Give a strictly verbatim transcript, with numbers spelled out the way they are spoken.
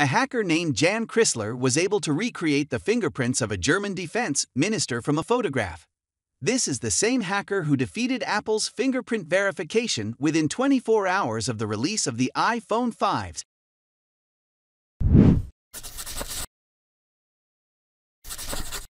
A hacker named Jan Chrysler was able to recreate the fingerprints of a German defense minister from a photograph. This is the same hacker who defeated Apple's fingerprint verification within twenty-four hours of the release of the iPhone five.